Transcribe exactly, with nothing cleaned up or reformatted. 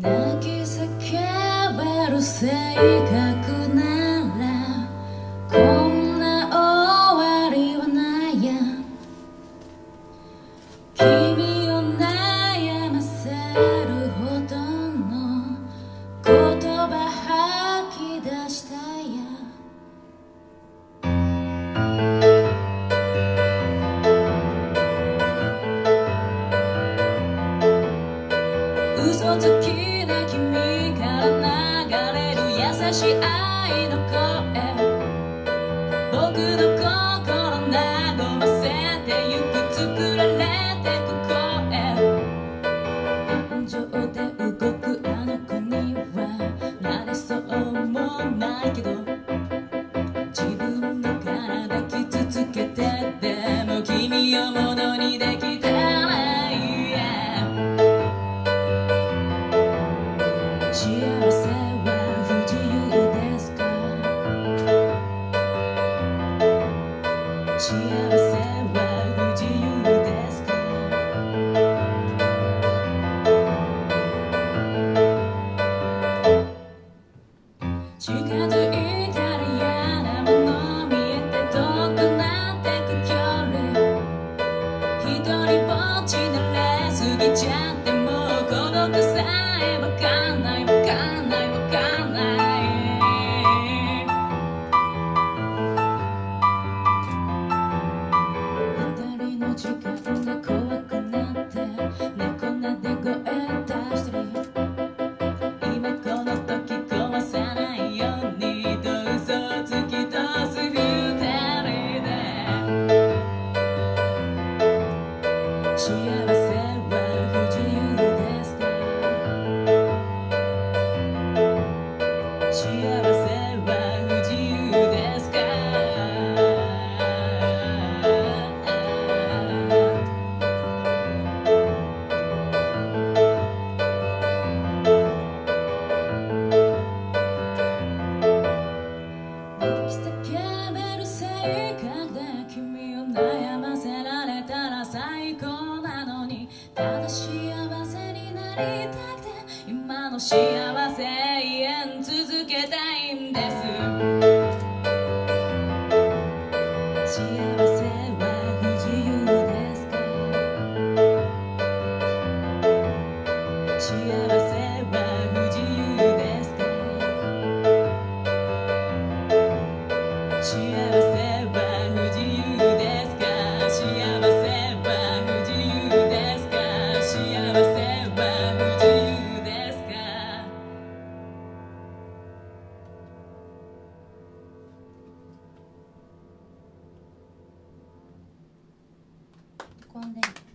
泣き叫べる性格ならこんな終わりはないや。君を悩ませるほどの言葉吐き出したや。嘘つきな君から流れる優しい愛の声、僕の心和ませてゆく作られてく声、感情で動くあの子にはなれそうもないけど、自分の体傷つけてでも君をものにできたらいい。幸せは不自由ですか？幸せは不自由ですか？近づいたら嫌なもの見えて遠くなってく距離、一人ぼっち慣れすぎちゃってもう孤独さえわかんないわかんないわかんない。二人の時間が怖くなって猫なで声出したり、今この時壊さないようにと嘘をつき通す二人で、幸せは不自由ですか？幸せは不自由ですか？泣き叫べる性格で君を悩ませられたら最高なのに、ただ幸せになりたくて今の幸せ永遠続けたいんです。幸せは不自由ですか？幸せは不自由ですか？幸せは不自由ですか？幸せは不自由ですか？幸せは不自由ですか？こんで